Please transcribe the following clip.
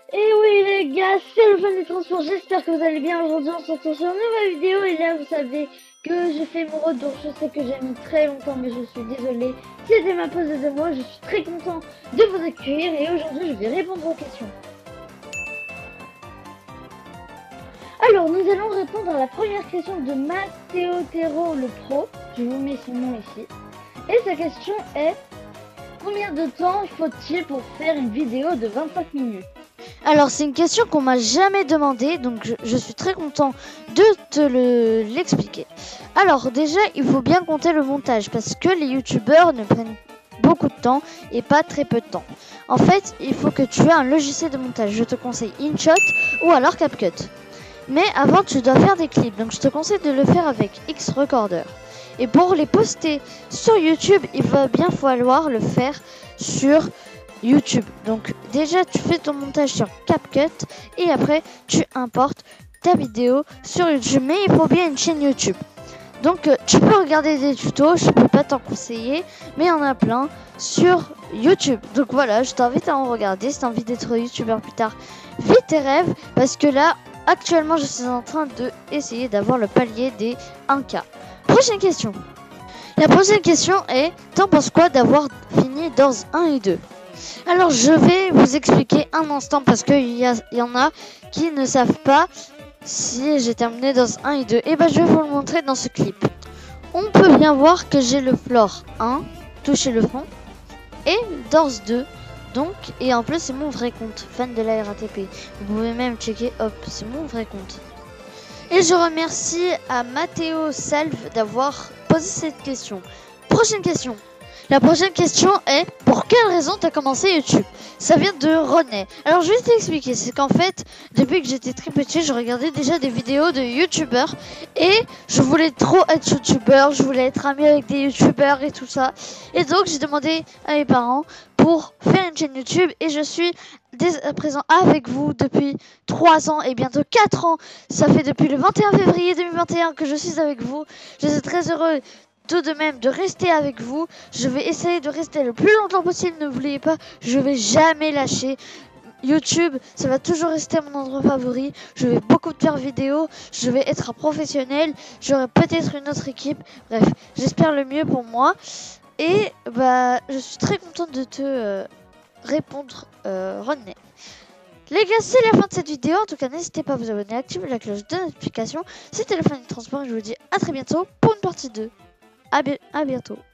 Et oui les gars, c'est le fan des transports, j'espère que vous allez bien. Aujourd'hui on se retrouve sur une nouvelle vidéo et là vous savez que je fais mon retour. Je sais que j'ai mis très longtemps mais je suis désolée. C'était ma pause de 2 mois, je suis très content de vous accueillir et aujourd'hui je vais répondre aux questions. Alors nous allons répondre à la première question de Matteo Tero le pro. Je vous mets son nom ici. Et sa question est: combien de temps faut-il pour faire une vidéo de 25 minutes? Alors c'est une question qu'on m'a jamais demandé, donc je suis très content de te l'expliquer. Alors déjà il faut bien compter le montage parce que les youtubeurs ne prennent beaucoup de temps et pas très peu de temps. En fait il faut que tu aies un logiciel de montage, je te conseille InShot ou alors CapCut. Mais avant tu dois faire des clips, donc je te conseille de le faire avec Xrecorder. Et pour les poster sur YouTube, il va bien falloir le faire sur YouTube. Donc déjà tu fais ton montage sur CapCut et après tu importes ta vidéo sur YouTube. Mais il faut bien une chaîne YouTube. Donc tu peux regarder des tutos, je peux pas t'en conseiller, mais il y en a plein sur YouTube. Donc voilà, je t'invite à en regarder si t'as envie d'être youtubeur plus tard. Vis tes rêves parce que là actuellement je suis en train de essayer d'avoir le palier des 1K. Prochaine question. La prochaine question est: t'en penses quoi d'avoir fini Doors 1 et 2? Alors je vais vous expliquer un instant parce qu'il y en a qui ne savent pas si j'ai terminé Doors 1 et 2. Et ben je vais vous le montrer dans ce clip. On peut bien voir que j'ai le floor 1, toucher le fond, et Doors 2. Donc, et en plus c'est mon vrai compte, fan de la RATP. Vous pouvez même checker, hop, c'est mon vrai compte. Et je remercie à Matteo Salve d'avoir posé cette question. Prochaine question. La prochaine question est: pour quelle raison tu as commencé YouTube? Ça vient de René. Alors je vais t'expliquer, c'est qu'en fait, depuis que j'étais très petit, je regardais déjà des vidéos de youtubeurs et je voulais trop être youtubeur, je voulais être ami avec des youtubeurs et tout ça. Et donc j'ai demandé à mes parents pour faire une chaîne YouTube et je suis dès à présent avec vous depuis 3 ans et bientôt 4 ans. Ça fait depuis le 21 février 2021 que je suis avec vous. Je suis très heureux tout de même de rester avec vous. Je vais essayer de rester le plus longtemps possible, ne l'oubliez pas, je vais jamais lâcher. YouTube, ça va toujours rester mon endroit favori. Je vais beaucoup faire vidéos, je vais être un professionnel, j'aurai peut-être une autre équipe. Bref, j'espère le mieux pour moi. Et bah, je suis très contente de te répondre, René. Les gars, c'est la fin de cette vidéo. En tout cas, n'hésitez pas à vous abonner, activer la cloche de notification. C'était la fin du transport et je vous dis à très bientôt pour une partie 2. À bientôt.